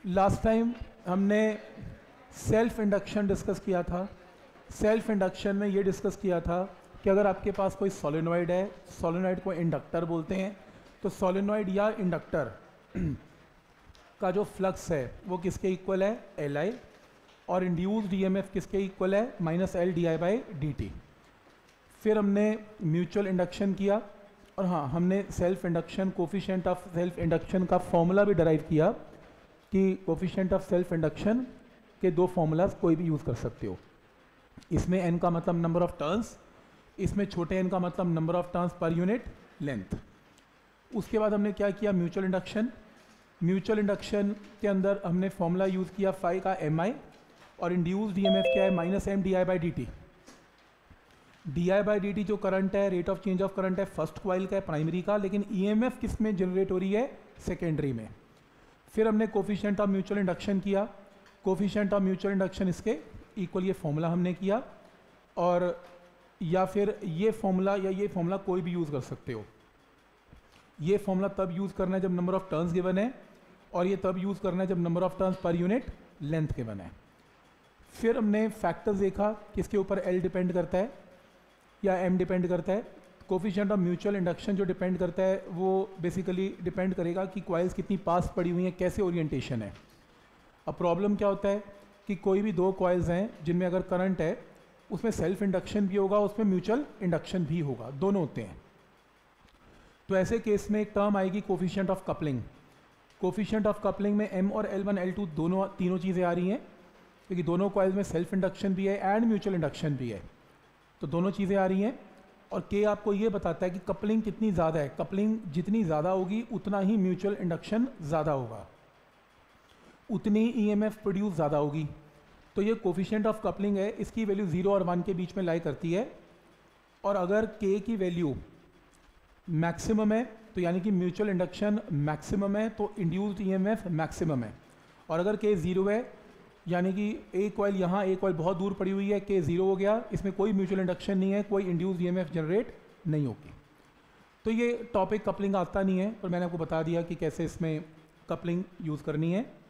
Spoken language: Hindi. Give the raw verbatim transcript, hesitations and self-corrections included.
लास्ट टाइम हमने सेल्फ इंडक्शन डिस्कस किया था। सेल्फ इंडक्शन में ये डिस्कस किया था कि अगर आपके पास कोई सोलेनॉइड है, सोलेनॉइड को इंडक्टर बोलते हैं, तो सोलेनॉइड या इंडक्टर का जो फ्लक्स है वो किसके इक्वल है, एल आई, और इंड्यूस्ड ईएमएफ किसके इक्वल है, minus L D I by D T. फिर हमने म्यूचुअल इंडक्शन किया, और हाँ हमने self induction, coefficient of self induction का फॉर्मूला भी डराइव किया कि कोफिशिएंट ऑफ सेल्फ इंडक्शन के दो फॉर्मूलाज कोई भी यूज़ कर सकते हो। इसमें एन का मतलब नंबर ऑफ टर्न्स, इसमें छोटे एन का मतलब number of turns per unit length. उसके बाद हमने क्या किया, म्यूचुअल इंडक्शन। म्यूचुअल इंडक्शन के अंदर हमने फॉर्मूला यूज़ किया फाई का एम आई, और इंड्यूस्ड ईएमएफ क्या है, minus M D I by D T. D I by D T जो करंट है, rate of change of current है फर्स्ट कॉइल का है, प्राइमरी का, लेकिन ईएमएफ किस में जनरेट हो रही है, सेकेंडरी में। फिर हमने कोफिशिएंट ऑफ म्यूचुअल इंडक्शन किया। कोफिशिएंट ऑफ म्यूचुअल इंडक्शन इसके इक्वल ये फॉर्मूला हमने किया, और या फिर ये फॉर्मूला या ये फॉर्मूला कोई भी यूज़ कर सकते हो। ये फॉर्मूला तब यूज़ करना है जब नंबर ऑफ टर्न्स गिवन है, और ये तब यूज़ करना है जब number of turns per unit length given है। फिर हमने फैक्टर्स देखा किसके ऊपर एल डिपेंड करता है या एम डिपेंड करता है। कोफिशिएंट ऑफ म्यूचुअल इंडक्शन जो डिपेंड करता है वो बेसिकली डिपेंड करेगा कि कॉइल्स कितनी पास पड़ी हुई हैं, कैसे ओरिएंटेशन है। अब प्रॉब्लम क्या होता है कि कोई भी दो कॉइल्स हैं जिनमें अगर करंट है, उसमें सेल्फ इंडक्शन भी होगा, उसमें म्यूचुअल इंडक्शन भी होगा, दोनों होते हैं। तो ऐसे केस में एक टर्म आएगी coefficient of coupling. Coefficient of coupling में एम और एल वन एल टू दोनों तीनों चीज़ें आ रही हैं, क्योंकि दोनों कॉइल्स में सेल्फ इंडक्शन भी है एंड म्यूचुअल इंडक्शन भी है, तो दोनों चीज़ें आ रही हैं। और के आपको ये बताता है कि कपलिंग कितनी ज़्यादा है। कपलिंग जितनी ज़्यादा होगी उतना ही म्यूचुअल इंडक्शन ज़्यादा होगा, उतनी ईएमएफ प्रोड्यूस ज़्यादा होगी। तो ये कोफिशिएंट ऑफ कपलिंग है, इसकी वैल्यू ज़ीरो और वन के बीच में लाई करती है। और अगर के की वैल्यू मैक्सिमम है तो यानी कि म्यूचुअल इंडक्शन मैक्सिमम है, तो इंड्यूस्ड ईएमएफ मैक्सिमम है। और अगर के ज़ीरो है यानी कि एक कॉइल यहाँ, एक कॉइल बहुत दूर पड़ी हुई है, के ज़ीरो हो गया, इसमें कोई म्यूचुअल इंडक्शन नहीं है, कोई इंड्यूस्ड ईएमएफ जनरेट नहीं होगी। तो ये टॉपिक कपलिंग आता नहीं है, पर मैंने आपको बता दिया कि कैसे इसमें कपलिंग यूज़ करनी है।